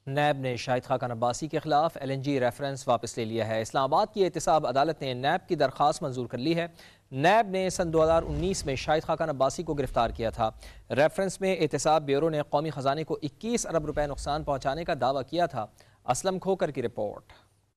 NAB نے شاہد خاقان عباسی کے خلاف LNG ریفرنس واپس لے لیا ہے۔ اسلام آباد کی احتساب عدالت نے نیب کی درخواست منظور کر لی ہے۔ نیب نے سن 2019 میں شاہد خاقان عباسی کو گرفتار کیا تھا۔ ریفرنس میں احتساب بیورو نے قومی خزانے کو 21 ارب روپے نقصان پہنچانے کا دعویٰ کیا تھا۔ اسلم کھوکر کی رپورٹ۔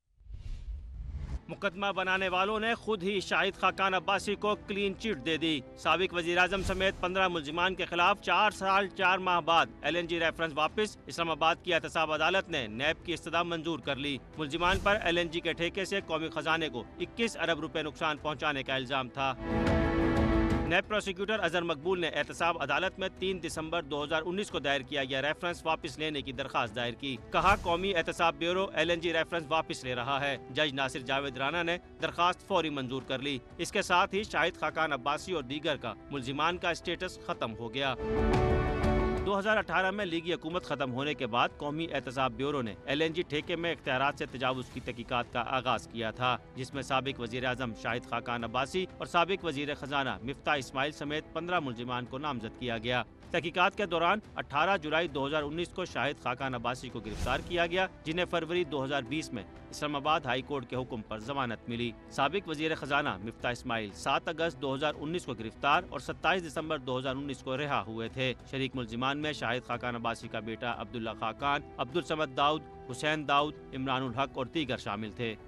مقدمہ بنانے والوں نے خود ہی شاہد خاقان عباسی کو کلین چٹ دے دی۔ سابق وزیراعظم سمیت 15 ملزمان کے خلاف 4 سال 4 ماہ بعد LNG ریفرنس واپس۔ اسلام آباد کی احتساب عدالت نے نیب کی استدعا منظور کر لی۔ ملزمان پر LNG کے ٹھیکے سے قومی خزانے کو 21 ارب روپے نقصان پہنچانے کا الزام تھا۔ نیب پروسیکیوٹر اظہر مقبول نے احتساب عدالت میں 3 دسمبر 2019 کو دائر کیا گیا ریفرنس واپس لینے کی درخواست دائر کی۔ کہا قومی احتساب بیورو LNG ریفرنس واپس لے رہا ہے۔ جج ناصر جاوید رانا نے درخواست فوری منظور کر لی۔ اس کے ساتھ ہی شاہد خاقان عباسی اور دیگر کا ملزمان کا اسٹیٹس ختم ہو گیا۔ 2018 میں لیگی حکومت ختم ہونے کے بعد قومی احتساب بیورو نے LNG ٹھیکے میں اختیارات سے تجاوز کی تحقیقات کا آغاز کیا تھا، جس میں سابق وزیر اعظم شاہد خاقان عباسی اور سابق وزیر خزانہ مفتاح اسماعیل سمیت 15 ملزمان کو نامزد کیا گیا۔ تحقیقات کے دوران 18 جولائی 2019 کو شاہد خاقان عباسی کو گرفتار کیا گیا، جنہیں فروری 2020 میں اسلام آباد ہائی کورٹ کے حکم پر ضمانت ملی۔ سابق وزیر خزانہ مفتاح اسماعیل 7 اگست 2019 کو گرفتار اور 27 دسمبر 2019 کو رہا ہوئے تھے۔ شریک ملزمان میں شاہد خاقان عباسی کا بیٹا عبداللہ خاقان، عبدالصمد داؤد، حسین داؤد، عمران الحق اور دیگر شامل تھے۔